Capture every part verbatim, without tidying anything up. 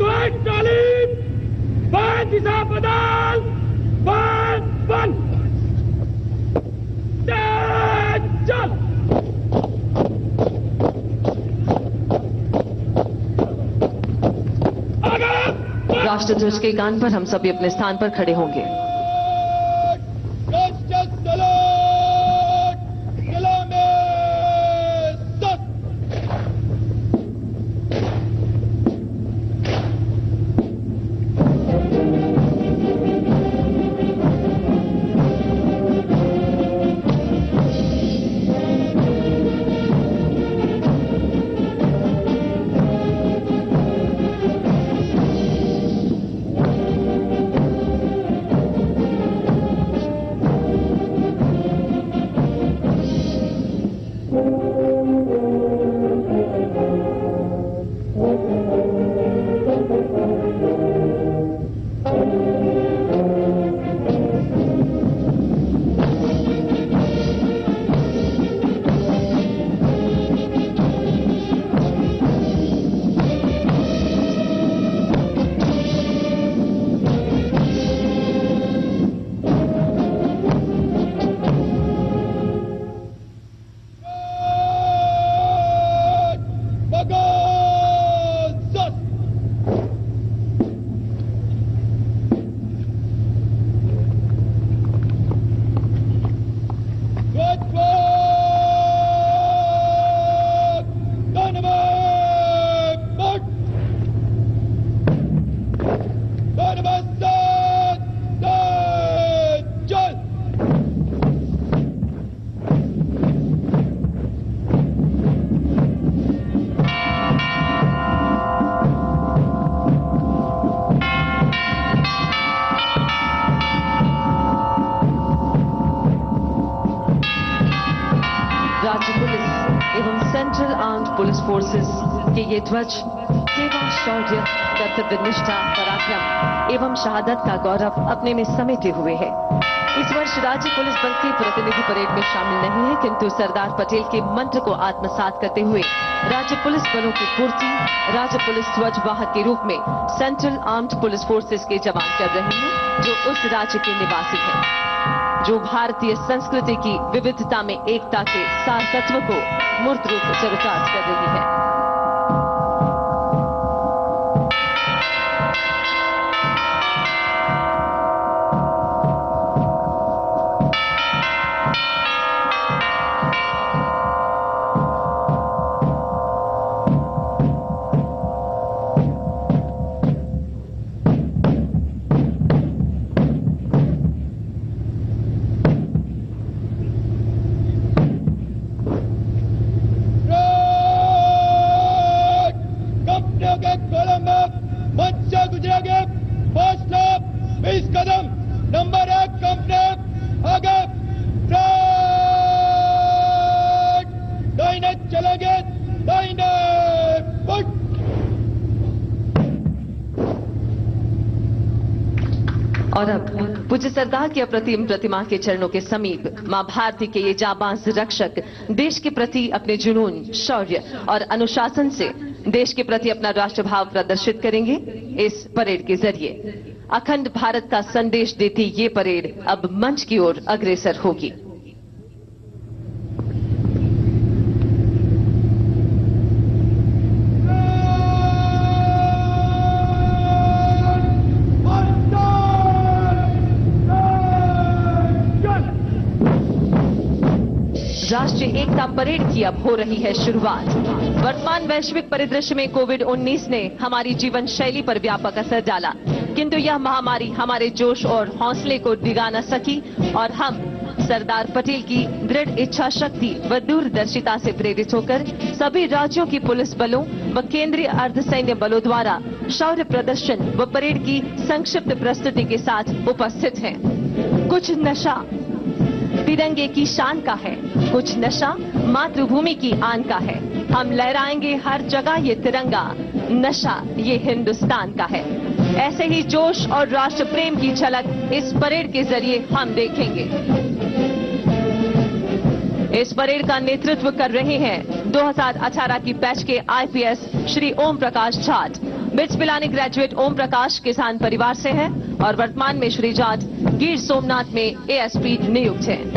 Wait, Charlie! Find दिशा बदल! Find one! चल! राष्ट्रध्वज के गान पर हम सभी अपने स्थान पर खड़े होंगे। फोर्सेस के ये ध्वज सेवा, शौर्य, कर्तव्य निष्ठा, पराक्रम एवं शहादत का गौरव अपने में समेटे हुए है। इस वर्ष राज्य पुलिस बल के प्रतिनिधि परेड में शामिल नहीं है, किंतु सरदार पटेल के मंत्र को आत्मसात करते हुए राज्य पुलिस बलों की पूर्ति राज्य पुलिस ध्वज वाहक के रूप में सेंट्रल आर्म्ड पुलिस फोर्सेस के जवान कर रहे हैं, जो उस राज्य के निवासी हैं, जो भारतीय संस्कृति की विविधता में एकता के सार तत्व को मूर्त रूप चरितार्थ कर रही है। और अब पूज्य सरदार की अप्रतिम प्रतिमा के चरणों के समीप मां भारती के ये जाबाज रक्षक देश के प्रति अपने जुनून, शौर्य और अनुशासन से देश के प्रति अपना राष्ट्रभाव प्रदर्शित करेंगे। इस परेड के जरिए अखंड भारत का संदेश देती ये परेड अब मंच की ओर अग्रसर होगी। राष्ट्रीय एकता परेड की अब हो रही है शुरुआत। वर्तमान वैश्विक परिदृश्य में कोविड उन्नीस ने हमारी जीवन शैली पर व्यापक असर डाला, किंतु यह महामारी हमारे जोश और हौसले को डिगा न सकी और हम सरदार पटेल की दृढ़ इच्छा शक्ति व दूरदर्शिता से प्रेरित होकर सभी राज्यों की पुलिस बलों व केंद्रीय अर्धसैन्य बलों द्वारा शौर्य प्रदर्शन व परेड की संक्षिप्त प्रस्तुति के साथ उपस्थित हैं। कुछ नशा तिरंगे की शान का है, कुछ नशा मातृभूमि की आन का है। हम लहराएंगे हर जगह ये तिरंगा, नशा ये हिंदुस्तान का है। ऐसे ही जोश और राष्ट्र प्रेम की झलक इस परेड के जरिए हम देखेंगे। इस परेड का नेतृत्व कर रहे हैं दो हज़ार अठारह की बैच के आईपीएस श्री ओम प्रकाश जाट, मिर्च पिलानी ग्रेजुएट ओम प्रकाश किसान परिवार से हैं और वर्तमान में श्री जाट गिर सोमनाथ में एएसपी नियुक्त हैं।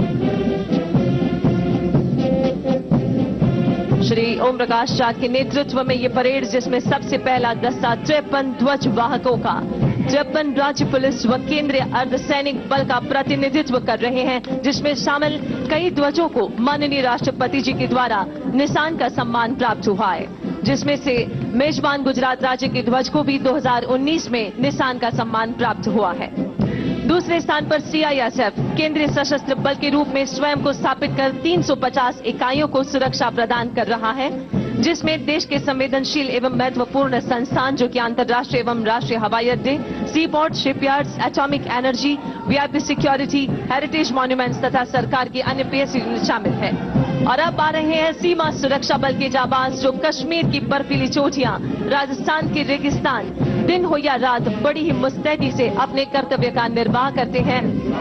श्री ओम प्रकाश जाट के नेतृत्व में ये परेड, जिसमें सबसे पहला दस्ता तिरपन ध्वज वाहकों का तिरपन राज्य पुलिस व केंद्रीय अर्धसैनिक बल का प्रतिनिधित्व कर रहे हैं, जिसमें शामिल कई ध्वजों को माननीय राष्ट्रपति जी के द्वारा निशान का सम्मान प्राप्त हुआ है, जिसमें से मेजबान गुजरात राज्य के ध्वज को भी दो हज़ार उन्नीस में निशान का सम्मान प्राप्त हुआ है। दूसरे स्थान पर सीआईएसएफ केंद्रीय सशस्त्र बल के रूप में स्वयं को स्थापित कर तीन सौ पचास इकाइयों को सुरक्षा प्रदान कर रहा है, जिसमें देश के संवेदनशील एवं महत्वपूर्ण संस्थान जो कि अंतर्राष्ट्रीय एवं राष्ट्रीय हवाई अड्डे, seaport, shipyards, atomic energy, VIP security, heritage monuments तथा सरकार की अन्य पीएसयू यूनिट शामिल है। और अब आ रहे हैं सीमा सुरक्षा बल के जाबाज, जो कश्मीर की बर्फीली चोटियां, राजस्थान के रेगिस्तान, दिन हो या रात बड़ी ही मुस्तैदी से अपने कर्तव्य का निर्वाह करते हैं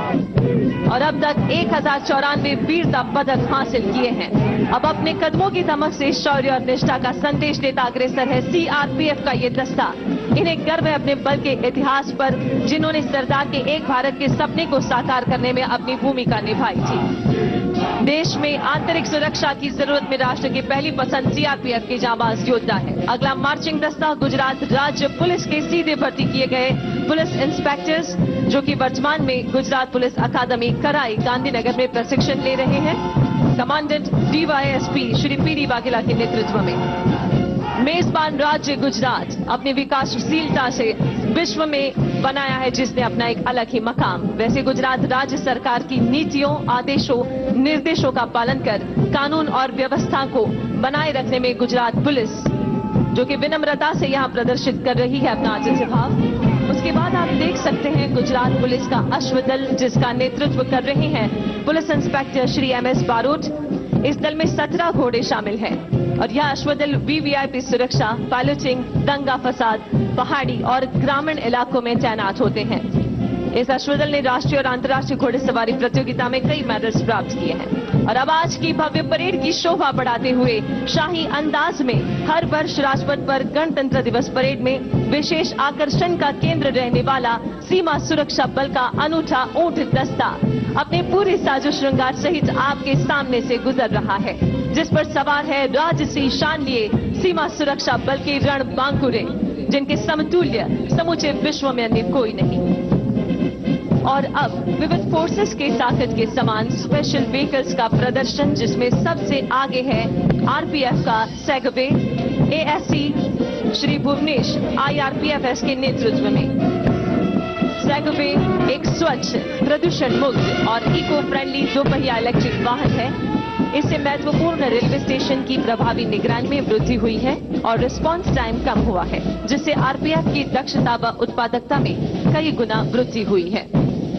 और अब तक एक हजार चौरानवे वीरता पदक हासिल किए हैं। अब अपने कदमों की दमक से शौर्य और निष्ठा का संदेश देता अग्रसर है सीआरपीएफ का ये दस्ता। इन्हें गर्व है अपने बल के इतिहास पर, जिन्होंने सरदार के एक भारत के सपने को साकार करने में अपनी भूमिका निभाई थी। देश में आंतरिक सुरक्षा की जरूरत में राष्ट्र की पहली पसंद सीआरपीएफ के जाबाज योद्धा है। अगला मार्चिंग दस्ता गुजरात राज्य पुलिस के सीधे भर्ती किए गए पुलिस इंस्पेक्टर्स, जो कि वर्तमान में गुजरात पुलिस अकादमी कराई गांधीनगर में प्रशिक्षण ले रहे हैं, commandant DYSP Shri PD Vaghela के नेतृत्व में। मेजबान राज्य गुजरात अपनी विकासशीलता से विश्व में बनाया है, जिसने अपना एक अलग ही मकाम। वैसे गुजरात राज्य सरकार की नीतियों, आदेशों, निर्देशों का पालन कर कानून और व्यवस्था को बनाए रखने में गुजरात पुलिस, जो कि विनम्रता से यहां प्रदर्शित कर रही है अपना आतिथ्य भाव। उसके बाद आप देख सकते हैं गुजरात पुलिस का अश्वदल, जिसका नेतृत्व कर रहे हैं police inspector Shri M S Barot. इस दल में सत्रह घोड़े शामिल हैं और यह अश्वदल वीवीआईपी सुरक्षा, पायलटिंग, दंगा फसाद, पहाड़ी और ग्रामीण इलाकों में तैनात होते हैं। इस अश्वदल ने राष्ट्रीय और अंतर्राष्ट्रीय घोड़ेसवारी प्रतियोगिता में कई मेडल्स प्राप्त किए हैं। और अब आज की भव्य परेड की शोभा बढ़ाते हुए शाही अंदाज में हर वर्ष राजपथ पर गणतंत्र दिवस परेड में विशेष आकर्षण का केंद्र रहने वाला सीमा सुरक्षा बल का अनूठा ऊंट दस्ता अपने पूरे साजो श्रृंगार सहित आपके सामने से गुजर रहा है, जिस पर सवार है राजसी शान लिए सीमा सुरक्षा बल के रण बांकुरे, जिनके समतुल्य समूचे विश्व में अन्य कोई नहीं। और अब विविध फोर्सेस के ताकत के समान स्पेशल व्हीकल्स का प्रदर्शन, जिसमें सबसे आगे है आरपीएफ का Segway, ASC Shri Bhuvnesh IRPFS के नेतृत्व में। सेगवे एक स्वच्छ, प्रदूषण मुक्त और इको फ्रेंडली दोपहिया इलेक्ट्रिक वाहन है। इससे महत्वपूर्ण रेलवे स्टेशन की प्रभावी निगरानी में वृद्धि हुई है और रिस्पांस टाइम कम हुआ है, जिससे आरपीएफ की दक्षता व उत्पादकता में कई गुना वृद्धि हुई है।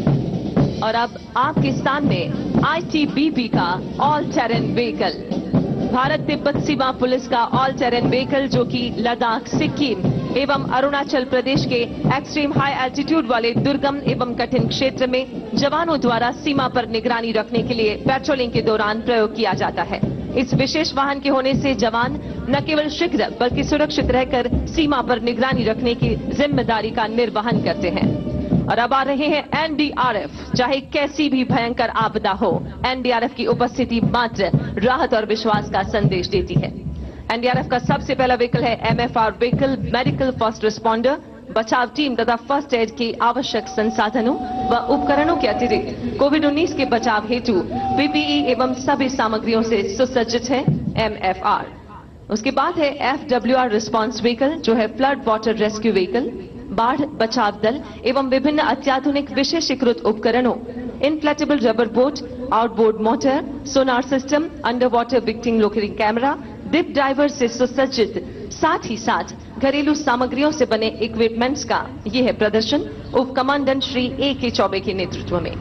और अब आपके सामने आईटीबीपी का all terrain vehicle, Bharat Tibet सीमा पुलिस का ऑल टेरेन व्हीकल, जो कि लद्दाख, सिक्किम एवं अरुणाचल प्रदेश के एक्सट्रीम हाई एल्टीट्यूड वाले दुर्गम एवं कठिन क्षेत्र में जवानों द्वारा सीमा पर निगरानी रखने के लिए पेट्रोलिंग के दौरान प्रयोग किया जाता है। इस विशेष वाहन के होने से जवान न केवल शीघ्र बल्कि सुरक्षित रहकर सीमा पर निगरानी रखने की जिम्मेदारी का निर्वहन करते हैं। और अब आ रहे हैं एनडीआरएफ। चाहे कैसी भी भयंकर आपदा हो, एनडीआरएफ की उपस्थिति मात्र राहत और विश्वास का संदेश देती है। एनडीआरएफ का सबसे पहला व्हीकल है MFR vehicle, medical first responder, बचाव टीम तथा फर्स्ट एड के आवश्यक संसाधनों व उपकरणों के अतिरिक्त कोविड उन्नीस के बचाव हेतु पीपीई एवं सभी सामग्रियों से सुसज्जित है एमएफआर। उसके बाद है एफडब्ल्यूआर रिस्पांस व्हीकल, जो है फ्लड वाटर रेस्क्यू व्हीकल, बाढ़ बचाव दल एवं विभिन्न अत्याधुनिक विशेषीकृत उपकरणों, inflatable rubber boat, outboard motor, sonar system, under water victim locating camera, deep diver से सुसज्जित, साथ ही साथ घरेलू सामग्रियों से बने इक्विपमेंट्स का यह है प्रदर्शन उप कमांडेंट श्री ए के चौबे के नेतृत्व में।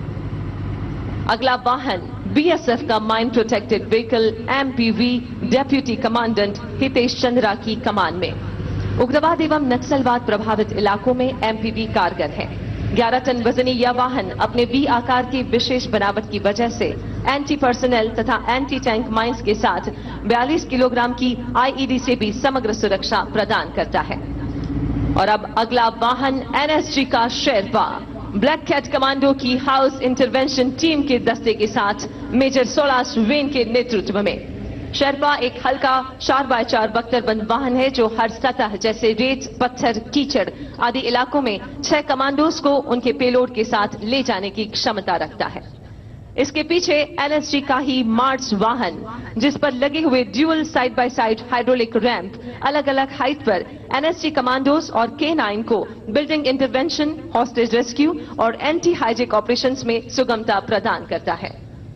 अगला वाहन बीएसएफ का mine protected vehicle MPV, deputy commandant Hitesh Chandra की कमान में। उग्रवाद एवं नक्सलवाद प्रभावित इलाकों में एमपीवी कारगर है। ग्यारह टन वजनी यह वाहन अपने वी आकार की विशेष बनावट की वजह से एंटी पर्सनल तथा एंटी टैंक माइंस के साथ बयालीस किलोग्राम की आईईडी से भी समग्र सुरक्षा प्रदान करता है। और अब अगला वाहन एनएसजी का शेरपा ब्लैक कैट कमांडो की हाउस इंटरवेंशन टीम के दस्ते के साथ मेजर सोलास वेन के नेतृत्व में। शेरपा एक हल्का चार बाय चार बख्तरबंद वाहन है जो हर सतह जैसे रेत, पत्थर, कीचड़ आदि इलाकों में छह कमांडोज को उनके पेलोड के साथ ले जाने की क्षमता रखता है। इसके पीछे एनएसजी का ही मार्च वाहन, जिस पर लगे हुए dual side by side hydraulic ramp अलग अलग हाइट पर एनएसजी कमांडोज और के नाइन को बिल्डिंग इंटरवेंशन, हॉस्टेज रेस्क्यू और एंटी हाइजेक ऑपरेशंस में सुगमता प्रदान करता है।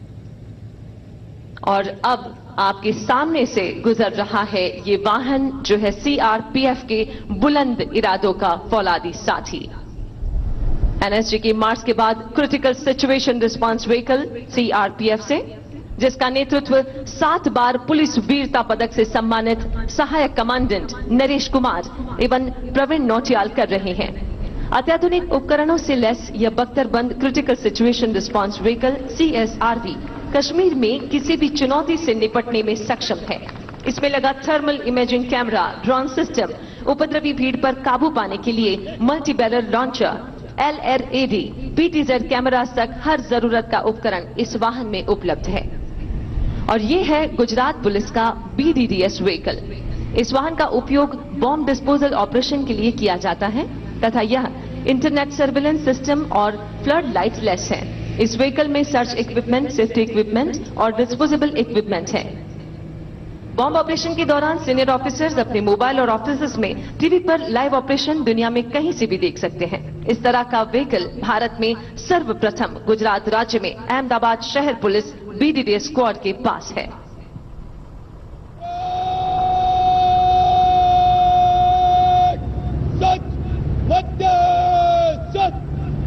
और अब आपके सामने से गुजर रहा है ये वाहन जो है सीआरपीएफ के बुलंद इरादों का फौलादी साथी। एनएसजी की मार्च के बाद critical situation response vehicle CRPF से, जिसका नेतृत्व सात बार पुलिस वीरता पदक से सम्मानित सहायक कमांडेंट नरेश कुमार एवं प्रवीण नौटियाल कर रहे हैं। अत्याधुनिक उपकरणों से लैस यह बख्तरबंद critical situation response vehicle CSRV Kashmir में किसी भी चुनौती से निपटने में सक्षम है। इसमें लगा thermal imaging camera, drone system, उपद्रवी भीड़ पर काबू पाने के लिए multi barrel launcher, LRAD, PTZ camera तक हर जरूरत का उपकरण इस वाहन में उपलब्ध है। और ये है गुजरात पुलिस का बीडीडीएस व्हीकल। इस वाहन का उपयोग बॉम्ब डिस्पोजल ऑपरेशन के लिए किया जाता है तथा यह इंटरनेट सर्विलेंस सिस्टम और फ्लड लाइट लेस है। इस व्हीकल में सर्च इक्विपमेंट, सेफ्टी इक्विपमेंट और डिस्पोजेबल इक्विपमेंट है। बॉम्ब ऑपरेशन के दौरान सीनियर ऑफिसर्स अपने मोबाइल और ऑफिस में टीवी पर लाइव ऑपरेशन दुनिया में कहीं से भी देख सकते हैं। इस तरह का व्हीकल भारत में सर्वप्रथम गुजरात राज्य में अहमदाबाद शहर पुलिस बीडीडीएस स्क्वाड के पास है। सच, सत्य, सच।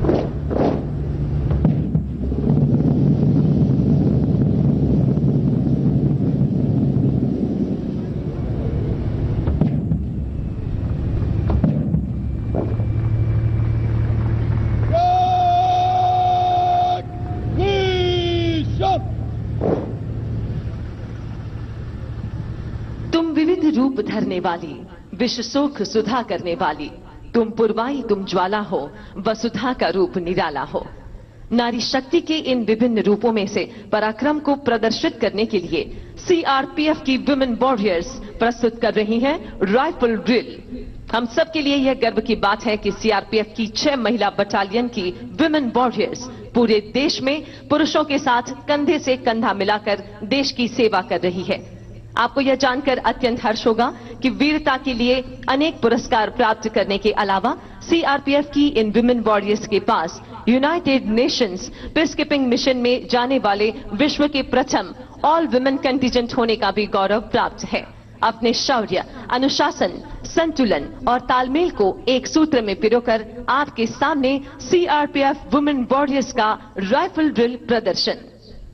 तुम विविध रूप धरने वाली, विश्व सुख सुधा करने वाली, तुम पुरवाई तुम ज्वाला हो, वसुधा का रूप निराला हो। नारी शक्ति के इन विभिन्न रूपों में से पराक्रम को प्रदर्शित करने के लिए सीआरपीएफ की वुमेन वॉरियर्स प्रस्तुत कर रही हैं राइफल ड्रिल। हम सब के लिए यह गर्व की बात है कि सीआरपीएफ की छह महिला बटालियन की वुमेन वॉरियर्स पूरे देश में पुरुषों के साथ कंधे से कंधा मिलाकर देश की सेवा कर रही है। आपको यह जानकर अत्यंत हर्ष होगा कि वीरता के लिए अनेक पुरस्कार प्राप्त करने के अलावा सीआरपीएफ की इन विमेन वॉरियर्स के पास यूनाइटेड नेशंस पीसकीपिंग मिशन में जाने वाले विश्व के प्रथम ऑल वुमेन कंटिजेंट होने का भी गौरव प्राप्त है। अपने शौर्य, अनुशासन, संतुलन और तालमेल को एक सूत्र में पिरोकर आपके सामने सीआरपीएफ वुमेन वॉरियर्स का राइफल ड्रिल प्रदर्शन।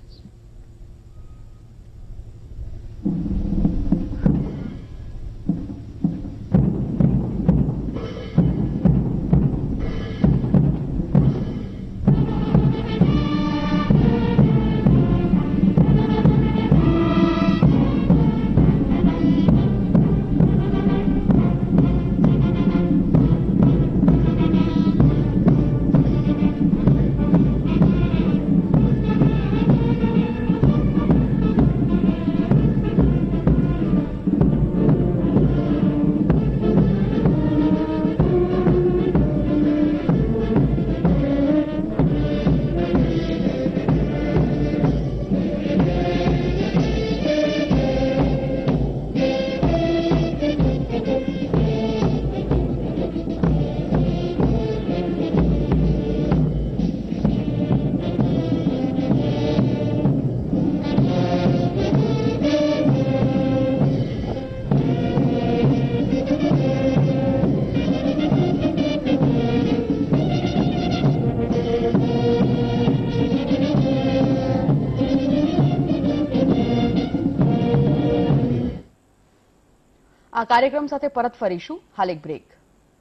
આ કાર્યક્રમ સાથે પરત ફરીશું, હાલ એક બ્રેક।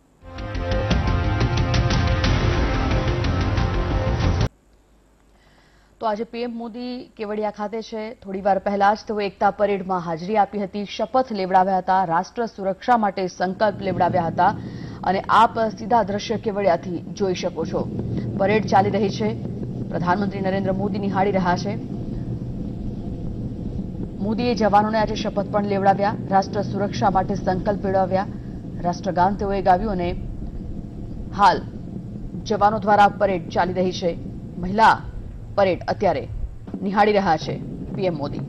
તો આજે પીએમ મોદી કેવડિયા ખાતે છે। થોડીવાર પહેલા જ તેઓ એકતા પરેડમાં હાજરી આપી હતી, શપથ લેવડાવ્યા હતા, રાષ્ટ્ર સુરક્ષા માટે સંકલ્પ લેવડાવ્યા હતા અને આપ સીધા દ્રશ્ય કેવડિયાથી જોઈ શકો છો. પરેડ ચાલી રહી છે. પ્રધાનમંત્રી નરેન્દ્ર મોદી નિહાળી રહ્યા છે. મોદીએ જવાનોને આજે શપથ પણ લેવડાવ્યા, રાષ્ટ્ર સુરક્ષા માટે સંકલ્પ મેળવ્યા, રાષ્ટ્રગાન તેઓએ ગાવ્યું અને હાલ જવાનો દ્વારા પરેડ ચાલી રહી છે. મહિલા પરેડ અત્યારે નિહાળી રહ્યા છે પીએમ મોદી.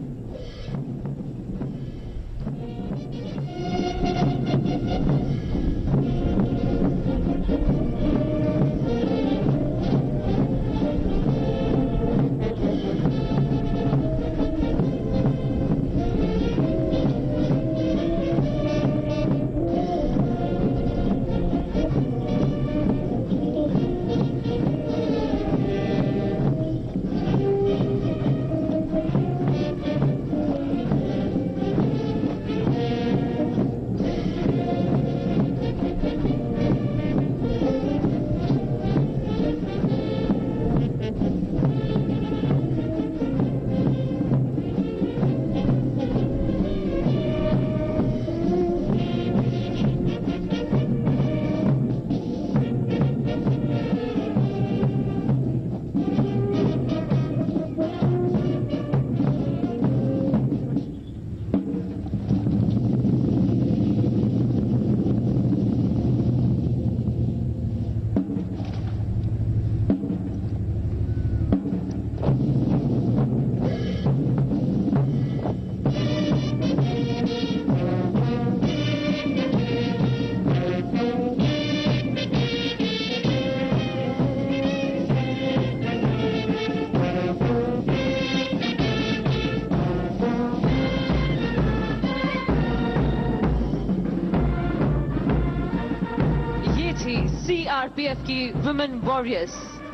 सीआरपीएफ की वुमेन वॉरियर्स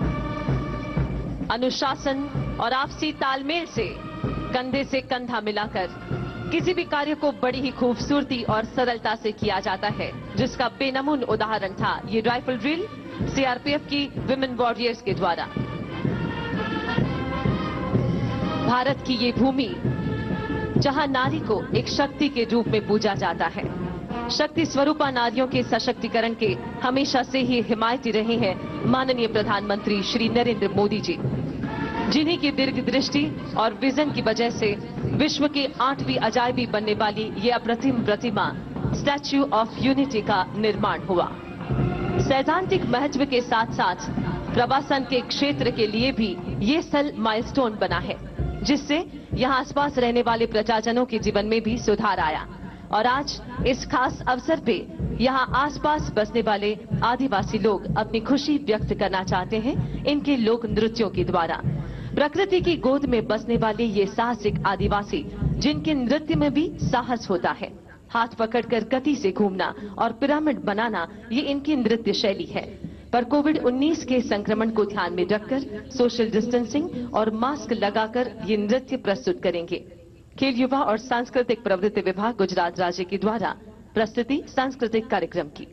अनुशासन और आपसी तालमेल से कंधे से कंधा मिलाकर किसी भी कार्य को बड़ी ही खूबसूरती और सरलता से किया जाता है, जिसका बेनमून उदाहरण था ये राइफल ड्रिल सीआरपीएफ की वुमेन वॉरियर्स के द्वारा. भारत की ये भूमि जहां नारी को एक शक्ति के रूप में पूजा जाता है, शक्ति स्वरूपा नारियों के सशक्तिकरण के हमेशा से ही हिमायती रहे हैं माननीय प्रधानमंत्री श्री नरेंद्र मोदी जी, जिन्हीं की दीर्घ दृष्टि और विजन की वजह से विश्व की आठवीं अजायबी बनने वाली ये अप्रतिम प्रतिमा स्टैच्यू ऑफ यूनिटी का निर्माण हुआ. सैद्धांतिक महत्व के साथ साथ प्रवासन के क्षेत्र के लिए भी ये स्थल माइलस्टोन बना है, जिससे यहाँ आसपास रहने वाले प्रजाजनों के जीवन में भी सुधार आया. और आज इस खास अवसर पे यहाँ आसपास बसने वाले आदिवासी लोग अपनी खुशी व्यक्त करना चाहते हैं इनके लोक नृत्यों के द्वारा. प्रकृति की गोद में बसने वाले ये साहसिक आदिवासी, जिनके नृत्य में भी साहस होता है, हाथ पकड़कर गति से घूमना और पिरामिड बनाना, ये इनकी नृत्य शैली है. पर कोविड उन्नीस के संक्रमण को ध्यान में रखकर सोशल डिस्टेंसिंग और मास्क लगाकर ये नृत्य प्रस्तुत करेंगे. खेल युवा और सांस्कृतिक प्रवृत्ति विभाग गुजरात राज्य के द्वारा प्रस्तुति सांस्कृतिक कार्यक्रम की.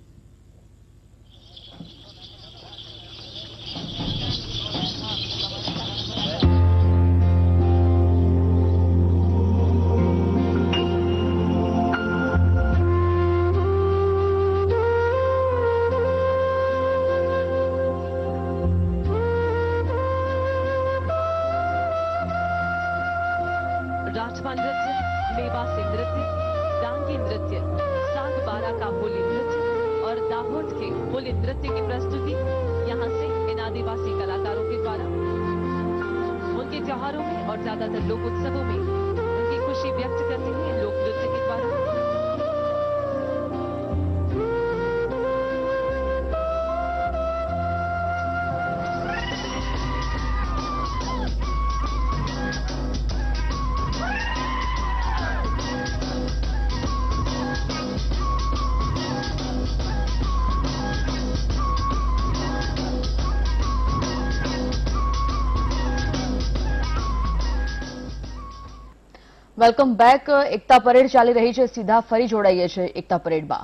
राठवा नृत्य, मेवासी नृत्य, डांगी नृत्य, साग बारा का होली नृत्य और दाहोद के होली नृत्य की प्रस्तुति यहां से इन आदिवासी कलाकारों के द्वारा उनके त्योहारों में और ज्यादातर लोक उत्सवों में उनकी खुशी व्यक्त करते हुए लोक नृत्य के द्वारा. Welcome back. એકતા પરેડ ચાલી રહી છે, સીધા ફરી જોડાઈએ છે એકતા પરેડમાં.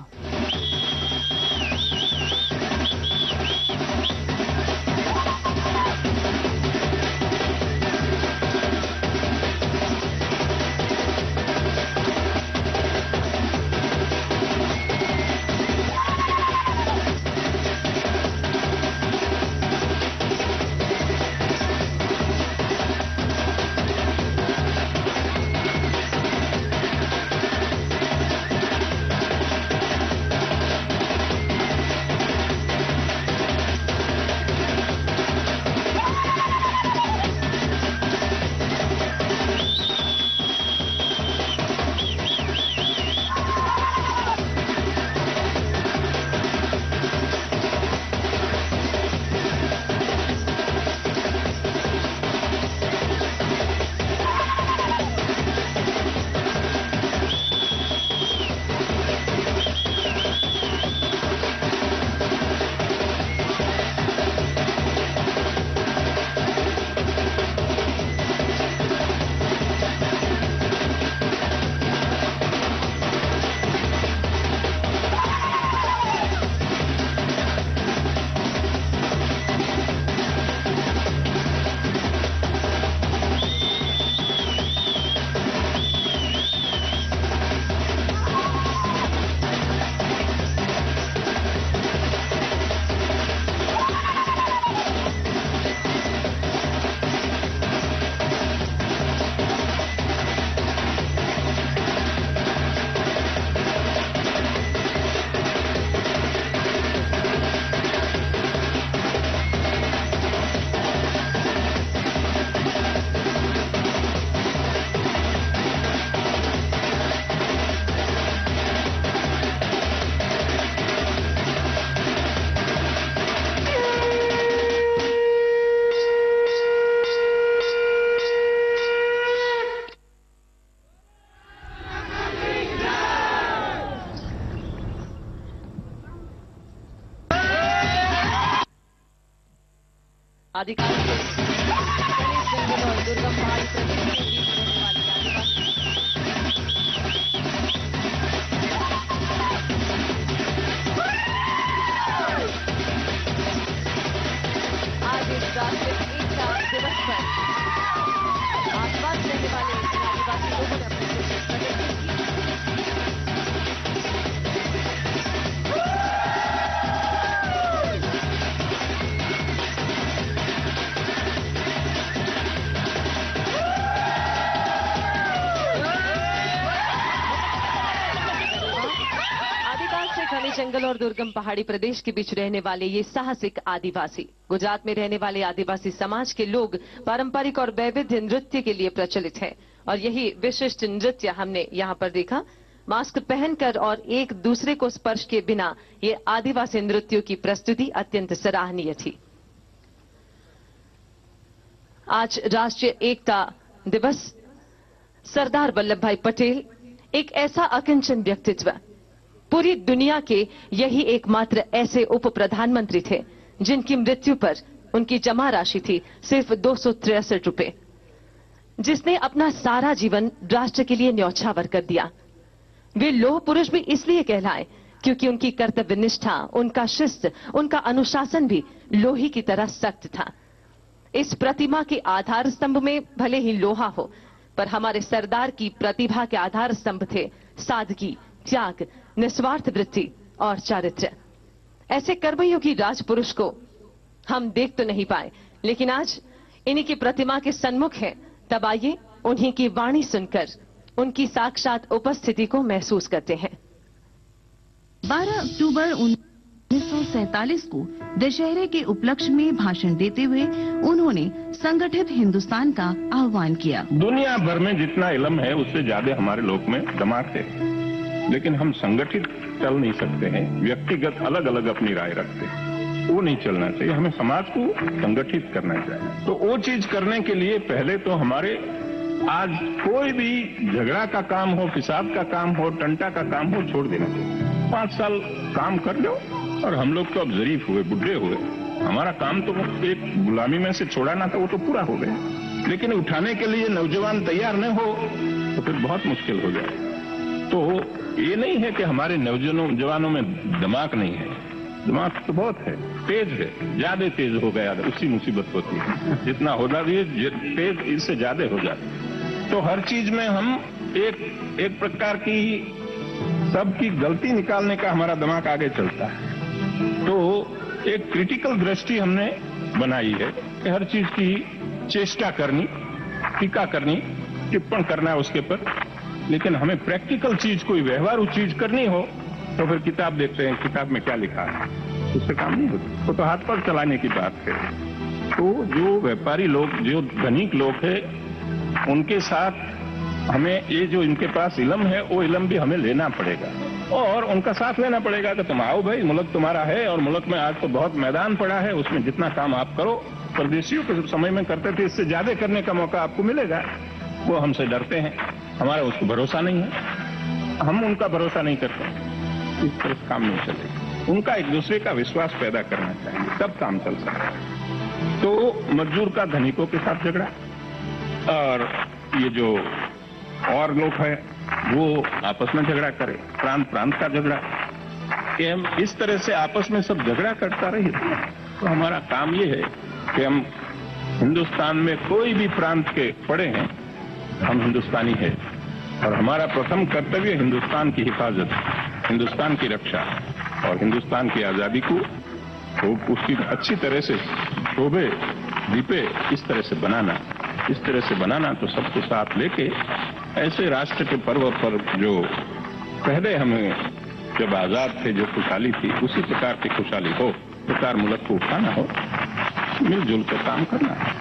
आदिकाल से गणेश जंगल और दुर्गम पहाड़ी प्रदेश के बीच रहने वाले आदिवासी आज इस राष्ट्रीय एकता दिवस पर आसपास रहने वाले आदिवासी लोगों ने अपनी खुशी प्रकट की। घने जंगल और दुर्गम पहाड़ी प्रदेश के बीच रहने वाले ये साहसिक आदिवासी गुजरात में रहने वाले आदिवासी समाज के लोग पारंपरिक और वैविध्य नृत्य के लिए प्रचलित हैं और यही विशिष्ट नृत्य हमने यहाँ पर देखा। मास्क पहनकर और एक दूसरे को स्पर्श के बिना ये आदिवासी नृत्यों की प्रस्तुति अत्यंत सराहनीय थी। आज राष्ट्रीय एकता दिवस। सरदार वल्लभ भाई पटेल एक ऐसा अकिंचन व्यक्तित्व, पूरी दुनिया के यही एकमात्र ऐसे उप प्रधानमंत्री थे जिनकी मृत्यु पर उनकी जमा राशि थी सिर्फ दो सौ तिरसठ रुपए, जिसने अपना सारा जीवन राष्ट्र के लिए न्यौछावर कर दिया। वे लौह पुरुष भी इसलिए कहलाए क्योंकि उनकी कर्तव्य निष्ठा, उनका शिस्त, उनका अनुशासन भी लोहे की तरह सख्त था। इस प्रतिमा के आधार स्तंभ में भले ही लोहा हो, पर हमारे सरदार की प्रतिभा के आधार स्तंभ थे सादगी, त्याग, निस्वार्थ वृत्ति और चारित्र्य। ऐसे कर्मयोगी राजपुरुष को हम देख तो नहीं पाए, लेकिन आज इन्हीं की प्रतिमा के सन्मुख हैं, तब आइए उन्हीं की वाणी सुनकर उनकी साक्षात उपस्थिति को महसूस करते हैं। बारह अक्टूबर उन्नीस सौ सैतालीस को दशहरे के उपलक्ष्य में भाषण देते हुए उन्होंने संगठित हिंदुस्तान का आह्वान किया। दुनिया भर में जितना इल्म है उससे ज्यादा हमारे लोग में दिमाग है, लेकिन हम संगठित चल नहीं सकते हैं। व्यक्तिगत अलग अलग अपनी राय रखते हैं, वो नहीं चलना चाहिए। हमें समाज को संगठित करना चाहिए। तो वो चीज करने के लिए पहले तो हमारे आज कोई भी झगड़ा का काम हो, फिसाद का काम हो, टंटा का काम हो, छोड़ देना चाहिए। पांच साल काम कर लो। और हम लोग तो अब जरीफ हुए, बुढ़े हुए, हमारा काम तो एक गुलामी में से छोड़ाना था, वो तो पूरा हो गया। लेकिन उठाने के लिए नौजवान तैयार न हो तो फिर बहुत मुश्किल हो जाए। तो ये नहीं है कि हमारे नौजवानों जवानों में दिमाग नहीं है, दिमाग तो बहुत है, तेज है, ज्यादा तेज हो गया, उसी मुसीबत होती है। जितना हो जाती है तेज, इससे ज्यादा हो जाती है। तो हर चीज में हम एक एक प्रकार की सबकी गलती निकालने का हमारा दिमाग आगे चलता है। तो एक क्रिटिकल दृष्टि हमने बनाई है कि हर चीज की चेष्टा करनी, टीका करनी, टिप्पण करना है उसके पर, लेकिन हमें प्रैक्टिकल चीज, कोई व्यवहारू चीज करनी हो तो फिर किताब देखते हैं, किताब में क्या लिखा है, उससे काम नहीं होता। वो तो हाथ पर चलाने की बात है। तो जो व्यापारी लोग, जो धनिक लोग हैं, उनके साथ हमें ये जो इनके पास इल्म है वो इल्म भी हमें लेना पड़ेगा और उनका साथ लेना पड़ेगा कि तुम आओ भाई, मुल्क तुम्हारा है और मुल्क में आज तो बहुत मैदान पड़ा है, उसमें जितना काम आप करो, परदेशियों के समय में करते थे, इससे ज्यादा करने का मौका आपको मिलेगा। वो हमसे डरते हैं, हमारा उसको भरोसा नहीं है, हम उनका भरोसा नहीं करते। इस तरह काम नहीं चलेगा। उनका एक दूसरे का विश्वास पैदा करना चाहिए, तब काम चल सकता है। तो मजदूर का धनिकों के साथ झगड़ा और ये जो और लोग हैं वो आपस में झगड़ा करे, प्रांत प्रांत का झगड़ा, कि हम इस तरह से आपस में सब झगड़ा करता रहे। तो हमारा काम ये है कि हम हिंदुस्तान में कोई भी प्रांत के पड़े हैं, हम हिंदुस्तानी है और हमारा प्रथम कर्तव्य हिंदुस्तान की हिफाजत, हिंदुस्तान की रक्षा और हिंदुस्तान की आजादी को तो उसकी अच्छी तरह से शोभे दीपे इस तरह से बनाना, इस तरह से बनाना तो सबको साथ लेके ऐसे राष्ट्र के पर्व पर जो पहले हमें जब आजाद थे जो खुशहाली थी, उसी प्रकार की खुशहाली हो, प्रकार मुल्क को उठाना हो, मिलजुल कर काम करना है।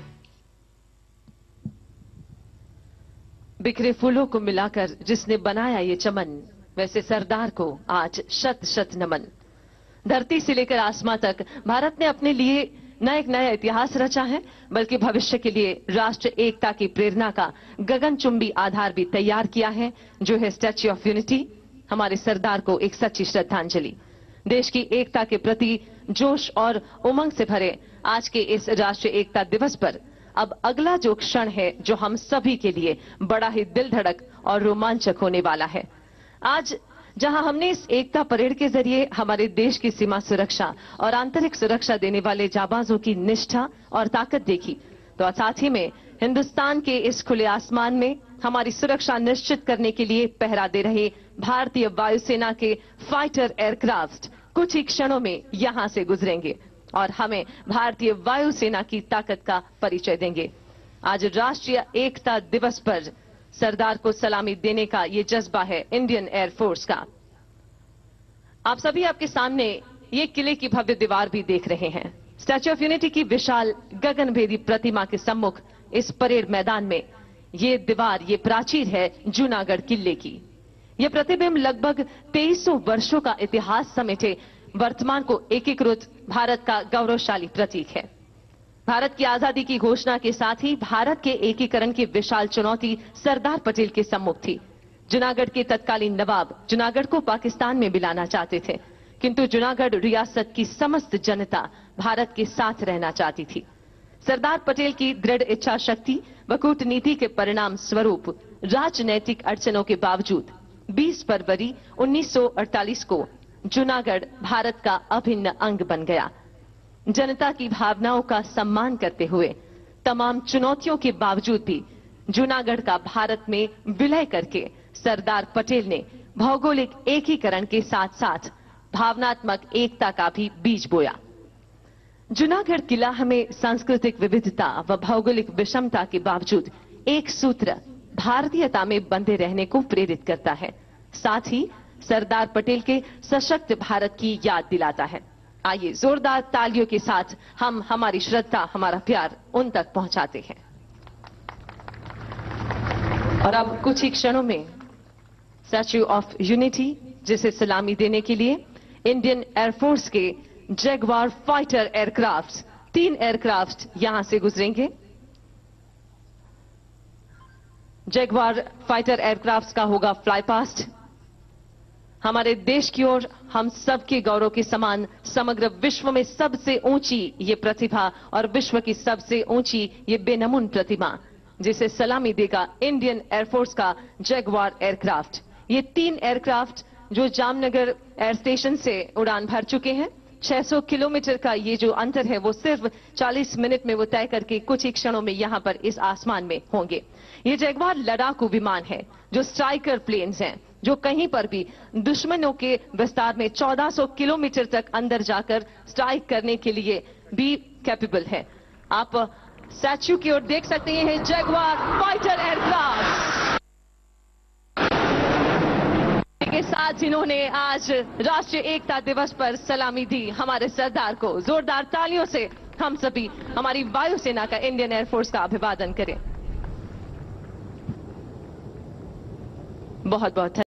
बिखरे फूलों को मिलाकर जिसने बनाया ये चमन, वैसे सरदार को आज शत शत नमन। धरती से लेकर आसमां तक भारत ने अपने लिए न एक नया इतिहास रचा है, बल्कि भविष्य के लिए राष्ट्र एकता की प्रेरणा का गगनचुंबी आधार भी तैयार किया है, जो है स्टैच्यू ऑफ यूनिटी। हमारे सरदार को एक सच्ची श्रद्धांजलि। देश की एकता के प्रति जोश और उमंग से भरे आज के इस राष्ट्रीय एकता दिवस पर अब अगला जो क्षण है जो हम सभी के लिए बड़ा ही दिल धड़क और रोमांचक होने वाला है। आज जहां हमने इस एकता परेड के जरिए हमारे देश की सीमा सुरक्षा और आंतरिक सुरक्षा देने वाले जाबाजों की निष्ठा और ताकत देखी, तो साथ ही में हिंदुस्तान के इस खुले आसमान में हमारी सुरक्षा निश्चित करने के लिए पहरा दे रहे भारतीय वायुसेना के फाइटर एयरक्राफ्ट कुछ ही क्षणों में यहां से गुजरेंगे और हमें भारतीय वायुसेना की ताकत का परिचय देंगे। आज राष्ट्रीय एकता दिवस पर सरदार को सलामी देने का ये जज्बा है इंडियन एयरफोर्स का। आप सभी आपके सामने ये किले की भव्य दीवार भी देख रहे हैं। स्टैच्यू ऑफ यूनिटी की विशाल गगनभेदी प्रतिमा के सम्मुख इस परेड मैदान में ये दीवार, ये प्राचीर है जूनागढ़ किले की। ये प्रतिबिंब लगभग तेईस सौ वर्षों का इतिहास समेटे वर्तमान को एकीकृत भारत का गौरवशाली प्रतीक है। भारत की आजादी की घोषणा के साथ ही भारत के एकीकरण की विशाल चुनौती सरदार पटेल के सम्मुख थी। जूनागढ़ के तत्कालीन नवाब जूनागढ़ को पाकिस्तान में मिलाना चाहते थे, किंतु जूनागढ़ रियासत की समस्त जनता भारत के साथ रहना चाहती थी। सरदार पटेल की दृढ़ इच्छा शक्ति व कूटनीति के परिणाम स्वरूप राजनैतिक अड़चनों के बावजूद बीस फरवरी उन्नीस सौ अड़तालीस को जूनागढ़ भारत का अभिन्न अंग बन गया। जनता की भावनाओं का सम्मान करते हुए तमाम चुनौतियों के बावजूद भी जूनागढ़ का भारत में विलय करके सरदार पटेल ने भौगोलिक एकीकरण के साथ साथ भावनात्मक एकता का भी बीज बोया। जूनागढ़ किला हमें सांस्कृतिक विविधता व भौगोलिक विषमता के बावजूद एक सूत्र भारतीयता में बंधे रहने को प्रेरित करता है, साथ ही सरदार पटेल के सशक्त भारत की याद दिलाता है। आइए जोरदार तालियों के साथ हम हमारी श्रद्धा, हमारा प्यार उन तक पहुंचाते हैं। और अब कुछ ही क्षणों में स्टैच्यू ऑफ यूनिटी जिसे सलामी देने के लिए इंडियन एयरफोर्स के जैगवार फाइटर एयरक्राफ्ट, तीन एयरक्राफ्ट यहां से गुजरेंगे। जैगवार फाइटर एयरक्राफ्ट का होगा फ्लाई पास्ट। हमारे देश की ओर हम सबके गौरव के समान समग्र विश्व में सबसे ऊंची ये प्रतिभा और विश्व की सबसे ऊंची ये बेनमून प्रतिमा जिसे सलामी देगा इंडियन एयरफोर्स का जैगवार एयरक्राफ्ट। ये तीन एयरक्राफ्ट जो जामनगर एयर स्टेशन से उड़ान भर चुके हैं, छह सौ किलोमीटर का ये जो अंतर है वो सिर्फ चालीस मिनट में वो तय करके कुछ ही क्षणों में यहां पर इस आसमान में होंगे। ये जैगवार लड़ाकू विमान है जो स्ट्राइकर प्लेन्स हैं, जो कहीं पर भी दुश्मनों के विस्तार में चौदह सौ किलोमीटर तक अंदर जाकर स्ट्राइक करने के लिए भी कैपेबल है। आप स्टैच्यू की ओर देख सकते हैं जैगवार फाइटर एयरक्राफ्ट के साथ जिन्होंने आज राष्ट्रीय एकता दिवस पर सलामी दी हमारे सरदार को। जोरदार तालियों से हम सभी हमारी वायुसेना का, इंडियन एयरफोर्स का अभिवादन करें। बहुत बहुत